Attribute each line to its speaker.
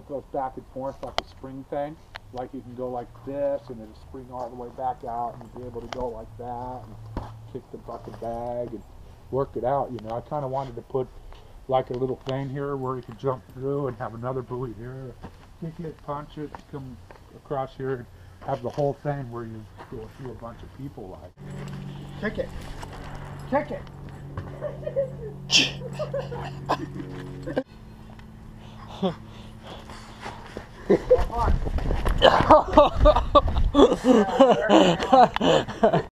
Speaker 1: goes back and forth like a spring thing. Like you can go like this and it'll spring all the way back out and you'll be able to go like that and kick the bucket bag and work it out. You know, I kind of wanted to put like a little thing here where you could jump through and have another buoy here, kick it, punch it, come across here and have the whole thing where you go through a bunch of people like. Kick it. Kick it. Come on.